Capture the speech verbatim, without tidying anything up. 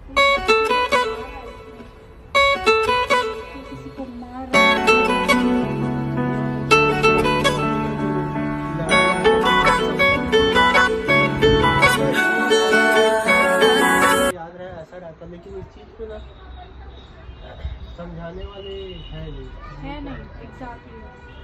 किसी को मार रहा याद रहे ऐसा रहता, लेकिन इस चीज को ना समझाने वाले है नहीं है नहीं। एग्जैक्टली।